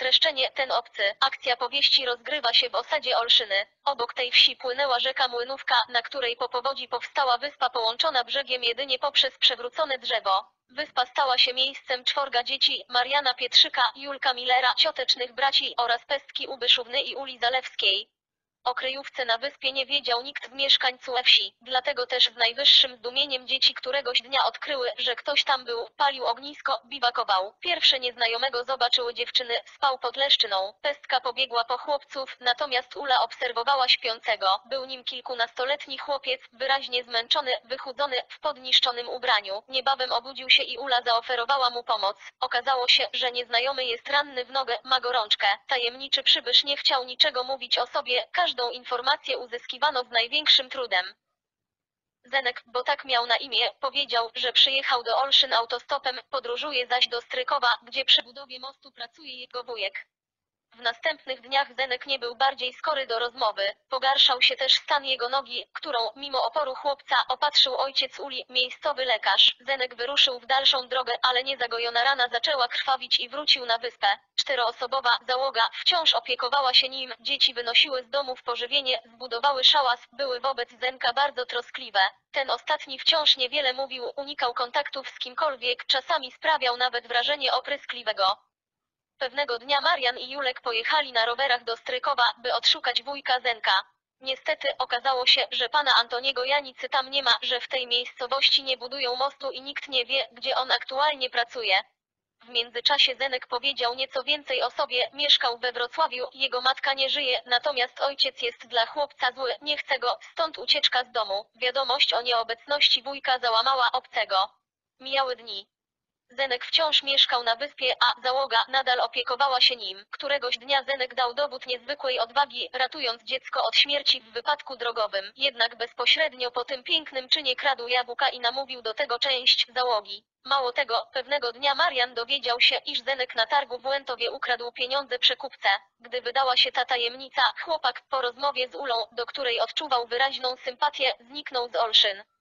Streszczenie: ten obcy. Akcja powieści rozgrywa się w osadzie Olszyny. Obok tej wsi płynęła rzeka Młynówka, na której po powodzi powstała wyspa połączona brzegiem jedynie poprzez przewrócone drzewo. Wyspa stała się miejscem czworga dzieci: Mariana Pietrzyka, Julka Millera, ciotecznych braci oraz pestki Ubyszówny i Uli Zalewskiej. O kryjówce na wyspie nie wiedział nikt z mieszkańców wsi, dlatego też z najwyższym zdumieniem dzieci któregoś dnia odkryły, że ktoś tam był, palił ognisko, biwakował. Pierwsze nieznajomego zobaczyły dziewczyny: spał pod leszczyną. Pestka pobiegła po chłopców, natomiast Ula obserwowała śpiącego. Był nim kilkunastoletni chłopiec, wyraźnie zmęczony, wychudzony, w podniszczonym ubraniu. Niebawem obudził się i Ula zaoferowała mu pomoc. Okazało się, że nieznajomy jest ranny w nogę, ma gorączkę. Tajemniczy przybysz nie chciał niczego mówić o sobie, każdą informację uzyskiwano z największym trudem. Zenek, bo tak miał na imię, powiedział, że przyjechał do Olszyn autostopem, podróżuje zaś do Strykowa, gdzie przy budowie mostu pracuje jego wujek. W następnych dniach Zenek nie był bardziej skory do rozmowy. Pogarszał się też stan jego nogi, którą, mimo oporu chłopca, opatrzył ojciec Uli, miejscowy lekarz. Zenek wyruszył w dalszą drogę, ale niezagojona rana zaczęła krwawić i wrócił na wyspę. Czteroosobowa załoga wciąż opiekowała się nim, dzieci wynosiły z domów pożywienie, zbudowały szałas, były wobec Zenka bardzo troskliwe. Ten ostatni wciąż niewiele mówił, unikał kontaktów z kimkolwiek, czasami sprawiał nawet wrażenie opryskliwego. Pewnego dnia Marian i Julek pojechali na rowerach do Strykowa, by odszukać wujka Zenka. Niestety, okazało się, że pana Antoniego Janicy tam nie ma, że w tej miejscowości nie budują mostu i nikt nie wie, gdzie on aktualnie pracuje. W międzyczasie Zenek powiedział nieco więcej o sobie: mieszkał we Wrocławiu, jego matka nie żyje, natomiast ojciec jest dla chłopca zły, nie chce go, stąd ucieczka z domu. Wiadomość o nieobecności wujka załamała obcego. Mijały dni. Zenek wciąż mieszkał na wyspie, a załoga nadal opiekowała się nim. Któregoś dnia Zenek dał dowód niezwykłej odwagi, ratując dziecko od śmierci w wypadku drogowym. Jednak bezpośrednio po tym pięknym czynie kradł jabłka i namówił do tego część załogi. Mało tego, pewnego dnia Marian dowiedział się, iż Zenek na targu w Łętowie ukradł pieniądze przekupce. Gdy wydała się ta tajemnica, chłopak, po rozmowie z Ulą, do której odczuwał wyraźną sympatię, zniknął z Olszyn.